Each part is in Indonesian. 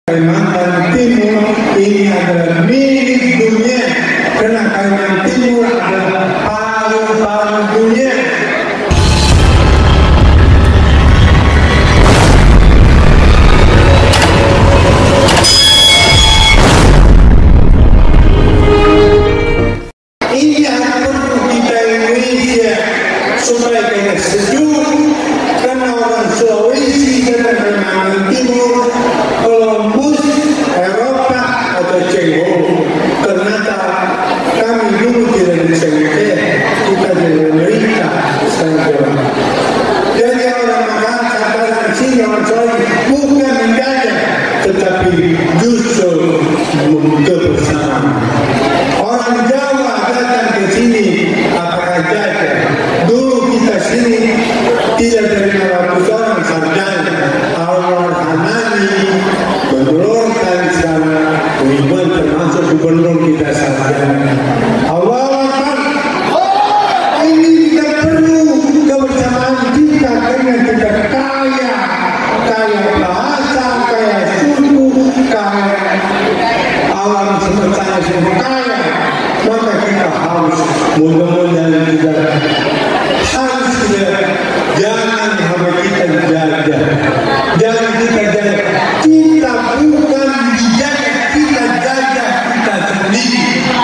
Kalimantan Timur ini adalah milik dunia, karena Kalimantan Timur adalah paru-paru dunia. Ini yang perlu kita Indonesia supaya kita sejuk, karena orang Sulawesi dan Kalimantan Timur, Columbus, Eropa atau Ceko, ternyata kami dulu tidak bisa ngerti, kita dari Amerika sekarang. Jadi orang Makassar datang sini, orang Sulawesi bukan menjajah, tetapi justru kebersamaan. Orang Jawa datang ke sini, apakah jajah? Dulu kita sini tidak terima ratus orang sarjana, awal Hanani menelurkan secara ribuan termasuk gubernur kita sarjana. Allah Akbar. Ini tidak perlu kebersamaan kita, karena kita kaya bahasa, kaya suku, kaya alam semesta semua kaya. Maka kita harus mudah-mudahan kita harus jangan sampai kita jajah, jangan kita jajah. Kita bukan dijajah, kita jajah kita sendiri.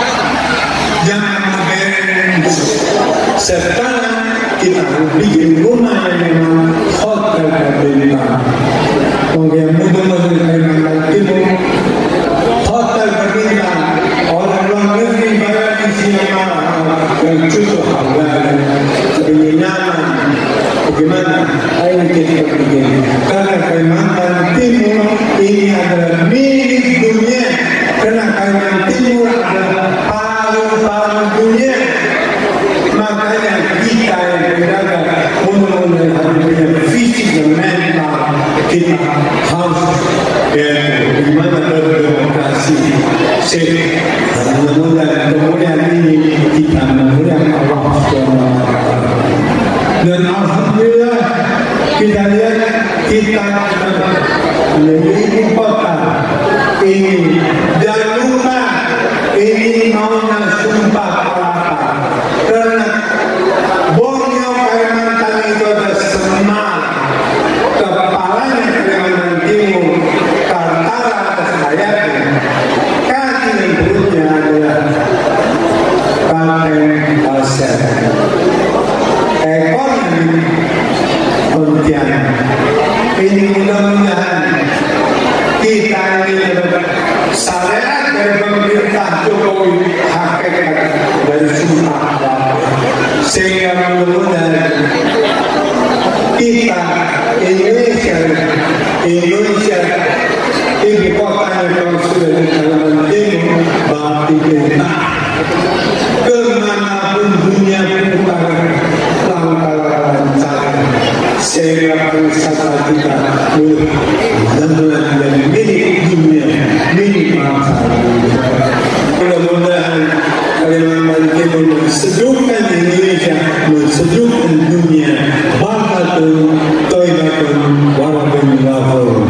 Jangan memberes. Sekarang kita harus bikin rumah yang memang hotel pemerintah. Mungkin mudah-mudahan Kalimantan Timur hotel pemerintah, orang luar negeri bayar di sini yang cukup harga, lebih nyaman. Bagaimana? Ayo kita bikin. Karena Kalimantan Timur ini adalah milik dunia, karena Kalimantan Timur adalah paru-paru dunia. Makanya kita yang berjaga mudah-mudahan harus punya fisik dan mental. Kita harus bagaimana berdemokrasi. Mudah-mudahan kemudian ini kita memuliakan Allah Subhanahu wa Ta'ala. Dan alhamdulillah kita lihat kita memiliki kota ini, jangan lupa ini maunya sumpah kelapa, karena Borneo Kalimantan itu ada semak, kepalanya Kalimantan Timur, Kaltara atas sayapnya, kaki dan perutnya adalah Kabupaten Pasir. Ekonomi Pontianak. Ini mudah-mudahan kita ini syariat dari pemerintah Jokowi hakikat dari sumpah, sehingga mudah-mudahan kita Indonesia ibu kotanya kalau sudah di Kalimantan Timur berarti kita kemanapun dunia putaran lantaran sehingga wisata kita mudah-mudahan menjadi milik dunia, milik bangsa. Mudah-mudahan Kalimantan Timur mensejukkan Indonesia, mensejukkan dunia. Barakatun, thayyibatun, warahmatullahi.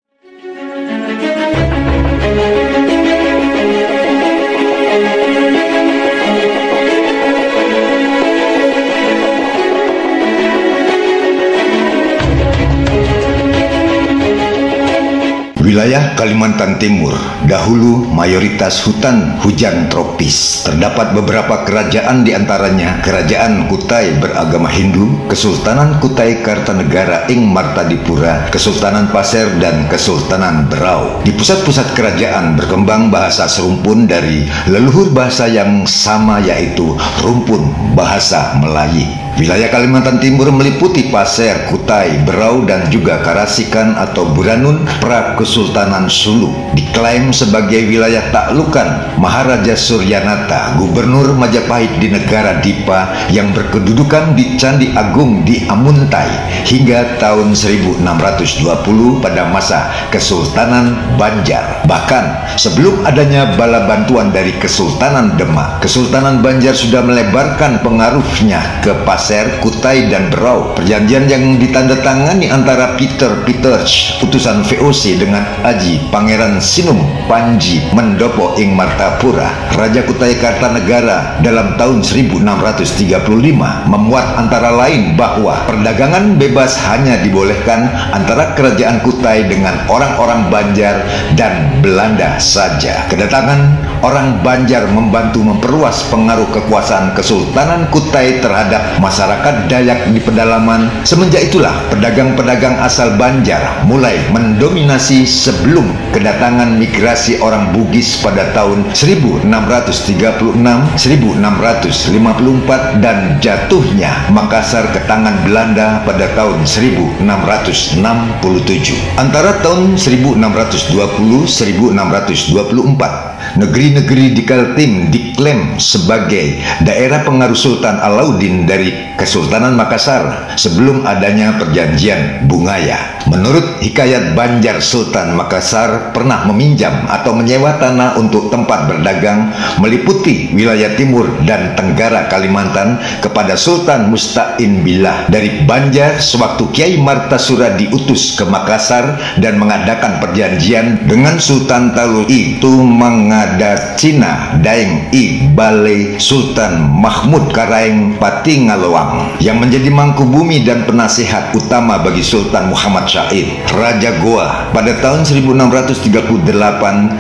Wilayah Kalimantan Timur dahulu mayoritas hutan hujan tropis. Terdapat beberapa kerajaan, diantaranya Kerajaan Kutai beragama Hindu, Kesultanan Kutai Kartanegara ing Martadipura, Kesultanan Pasir, dan Kesultanan Berau. Di pusat-pusat kerajaan berkembang bahasa serumpun dari leluhur bahasa yang sama, yaitu rumpun bahasa Melayu. Wilayah Kalimantan Timur meliputi Pasir, Kutai, Berau, dan juga Karasikan atau Buranun Prakesultanan Sulu. Diklaim sebagai wilayah taklukan Maharaja Suryanata, Gubernur Majapahit di negara Dipa, yang berkedudukan di Candi Agung di Amuntai hingga tahun 1620 pada masa Kesultanan Banjar. Bahkan sebelum adanya bala bantuan dari Kesultanan Demak, Kesultanan Banjar sudah melebarkan pengaruhnya ke Pasir Pasir, Kutai, dan Berau. Perjanjian yang ditandatangani antara Peter Peters, utusan VOC, dengan Aji Pangeran Sinum Panji Mendopo ing Martapura, Raja Kutai Kartanegara dalam tahun 1635 memuat antara lain bahwa perdagangan bebas hanya dibolehkan antara kerajaan Kutai dengan orang-orang Banjar dan Belanda saja. Kedatangan orang Banjar membantu memperluas pengaruh kekuasaan Kesultanan Kutai terhadap masyarakat Dayak di pedalaman. Semenjak itulah pedagang-pedagang asal Banjar mulai mendominasi sebelum kedatangan migrasi orang Bugis pada tahun 1636, 1654 dan jatuhnya Makassar ke tangan Belanda pada tahun 1667. Antara tahun 1620-1624, negeri-negeri di Kaltim diklaim sebagai daerah pengaruh Sultan Alauddin dari Kesultanan Makassar sebelum adanya perjanjian Bungaya. Menurut hikayat Banjar, Sultan Makassar pernah meminjam atau menyewa tanah untuk tempat berdagang meliputi wilayah timur dan tenggara Kalimantan kepada Sultan Musta'in Billah dari Banjar sewaktu Kiai Martasura diutus ke Makassar dan mengadakan perjanjian dengan Sultan Talun itu Cina Daeng I Balai Sultan Mahmud Karaeng Pati Ngaloang yang menjadi mangku bumi dan penasihat utama bagi Sultan Muhammad Said, Raja Goa pada tahun 1638,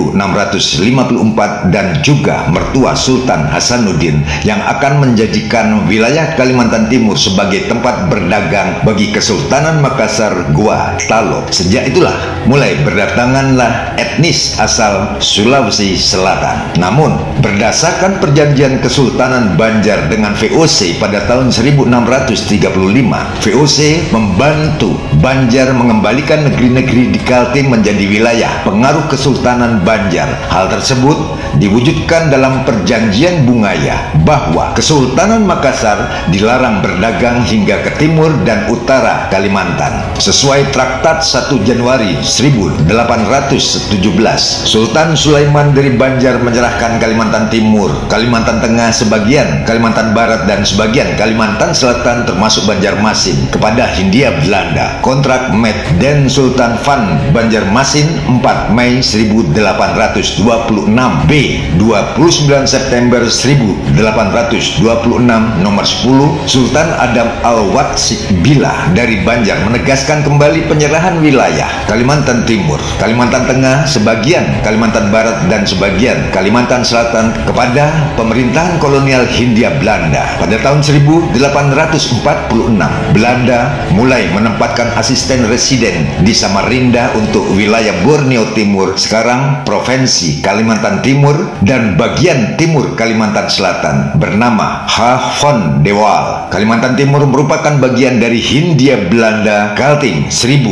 1654 dan juga mertua Sultan Hasanuddin yang akan menjadikan wilayah Kalimantan Timur sebagai tempat berdagang bagi Kesultanan Makassar, Goa, Talo. Sejak itulah mulai berdatanganlah etnis asal Sulawesi Selatan. Namun, berdasarkan perjanjian Kesultanan Banjar dengan VOC pada tahun 1635, VOC membantu Banjar mengembalikan negeri-negeri di Kaltim menjadi wilayah pengaruh Kesultanan Banjar. Hal tersebut diwujudkan dalam perjanjian Bungaya bahwa Kesultanan Makassar dilarang berdagang hingga ke timur dan utara Kalimantan. Sesuai Traktat 1 Januari 1817, Sultan Sulaiman dari Banjar menyerahkan Kalimantan Timur, Kalimantan Tengah sebagian, Kalimantan Barat dan sebagian Kalimantan Selatan termasuk Banjarmasin kepada Hindia Belanda. Kontrak Met Den Sultan van Banjarmasin 4 Mei 1826 B 29 September 1826 nomor 10 Sultan Adam Al-Watsik Billah dari Banjar menegaskan kembali penyerahan wilayah Kalimantan Timur, Kalimantan Tengah sebagian, Kalimantan Barat dan sebagian Kalimantan Selatan kepada pemerintahan kolonial Hindia Belanda. Pada tahun 1846 Belanda mulai menempatkan asisten residen di Samarinda untuk wilayah Borneo Timur, sekarang Provinsi Kalimantan Timur, dan bagian timur Kalimantan Selatan bernama Havon Dewal. Kalimantan Timur merupakan bagian dari Hindia Belanda Kaltim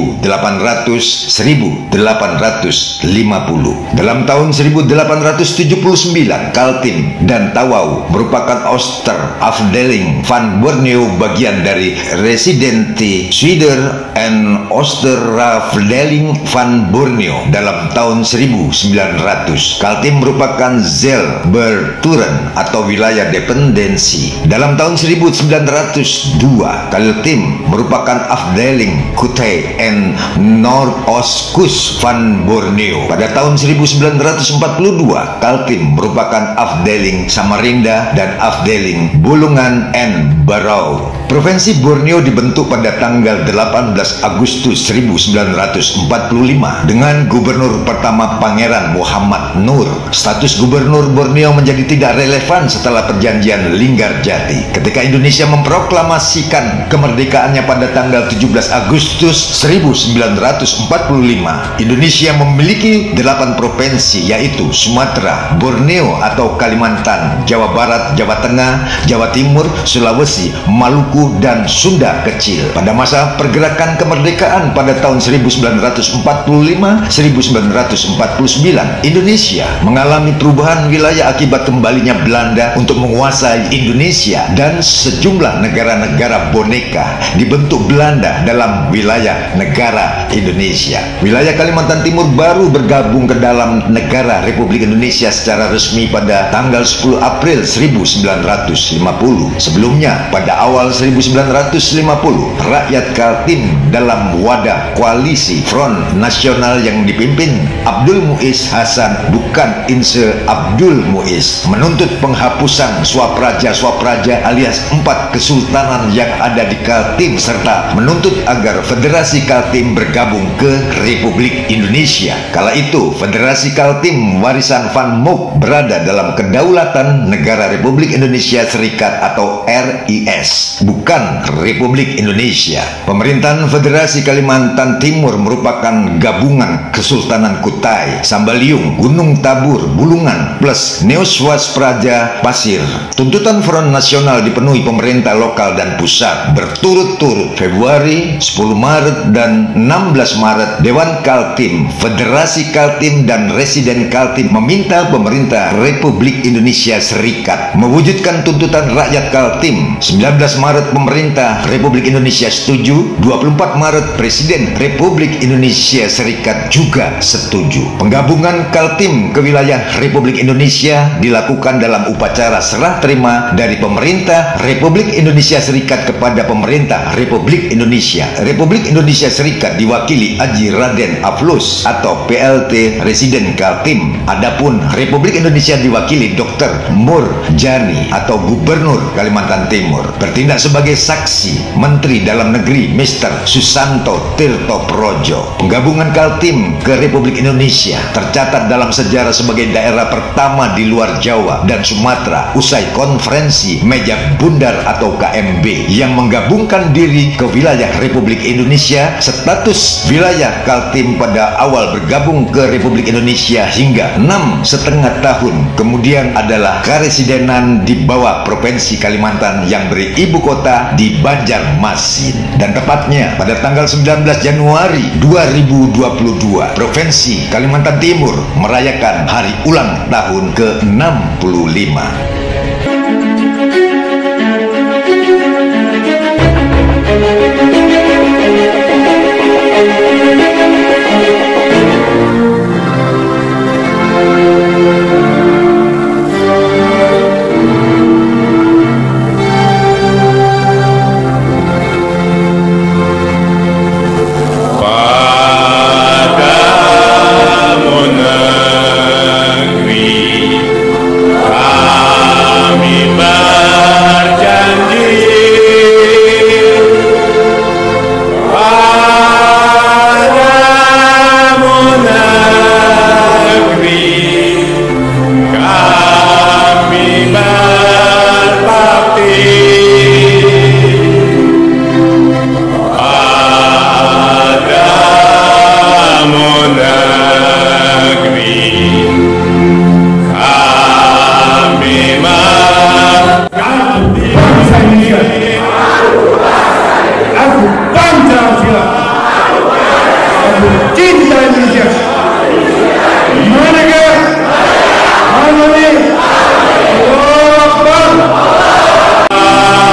1850. Dalam tahun 1879 Kaltim dan Tawau merupakan Oosterafdeling van Borneo, bagian dari Residenti Zuider en Oosterafdeling van Borneo. Dalam tahun 1900 Kaltim merupakan Zelberturen atau wilayah dependensi. Dalam tahun 1902 Kaltim merupakan Afdeling Kutai en Noordostkust van Borneo. Pada tahun 1942 Kaltim merupakan Afdeling Samarinda dan Afdeling Bulungan en Berau. Provinsi Borneo dibentuk pada tanggal 18 Agustus 1945 dengan Gubernur pertama Pangeran Muhammad Nur. Status Gubernur Borneo menjadi tidak relevan setelah perjanjian Linggarjati. Ketika Indonesia memproklamasikan kemerdekaannya pada tanggal 17 Agustus 1945, Indonesia memiliki 8 provinsi, yaitu Sumatera, Borneo atau Kalimantan, Jawa Barat, Jawa Tengah, Jawa Timur, Sulawesi, Maluku, dan Sunda Kecil. Pada masa pergerakan kemerdekaan pada tahun 1945-1949, Indonesia mengalami perubahan wilayah akibat kembalinya Belanda untuk menguasai Indonesia, dan sejumlah negara-negara boneka dibentuk Belanda dalam wilayah negara Indonesia. Wilayah Kalimantan Timur baru bergabung ke dalam negara negara Republik Indonesia secara resmi pada tanggal 10 April 1950. Sebelumnya, pada awal 1950, rakyat Kaltim dalam wadah koalisi Front Nasional yang dipimpin Abdul Muiz Hasan, bukan Inse Abdul Muiz, menuntut penghapusan swapraja alias 4 kesultanan yang ada di Kaltim serta menuntut agar Federasi Kaltim bergabung ke Republik Indonesia. Kala itu, Federasi Kaltim Warisan Van Mook berada dalam kedaulatan Negara Republik Indonesia Serikat atau RIS, bukan Republik Indonesia. Pemerintahan Federasi Kalimantan Timur merupakan gabungan Kesultanan Kutai, Sambaliung, Gunung Tabur, Bulungan, plus Neoswaspraja Pasir. Tuntutan Front Nasional dipenuhi pemerintah lokal dan pusat berturut-turut. Februari, 10 Maret, dan 16 Maret, Dewan Kaltim, Federasi Kaltim, dan Residen Kaltim meminta pemerintah Republik Indonesia Serikat mewujudkan tuntutan rakyat Kaltim. 19 Maret pemerintah Republik Indonesia setuju, 24 Maret Presiden Republik Indonesia Serikat juga setuju. Penggabungan Kaltim ke wilayah Republik Indonesia dilakukan dalam upacara serah terima dari pemerintah Republik Indonesia Serikat kepada pemerintah Republik Indonesia. Republik Indonesia Serikat diwakili Haji Raden Aflus atau PLT Residen Kaltim. Adapun Republik Indonesia diwakili Dr. Murjani atau Gubernur Kalimantan Timur. Bertindak sebagai saksi Menteri Dalam Negeri Mr. Susanto Tirto Projo. Penggabungan Kaltim ke Republik Indonesia tercatat dalam sejarah sebagai daerah pertama di luar Jawa dan Sumatera usai konferensi Meja Bundar atau KMB yang menggabungkan diri ke wilayah Republik Indonesia. Status wilayah Kaltim pada awal bergabung ke Republik Indonesia hingga 6,5 tahun kemudian adalah karesidenan di bawah Provinsi Kalimantan yang beri ibu kota di Banjarmasin. Dan tepatnya pada tanggal 19 Januari 2022, Provinsi Kalimantan Timur merayakan hari ulang tahun ke-65.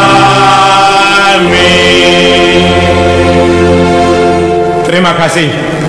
Terima kasih.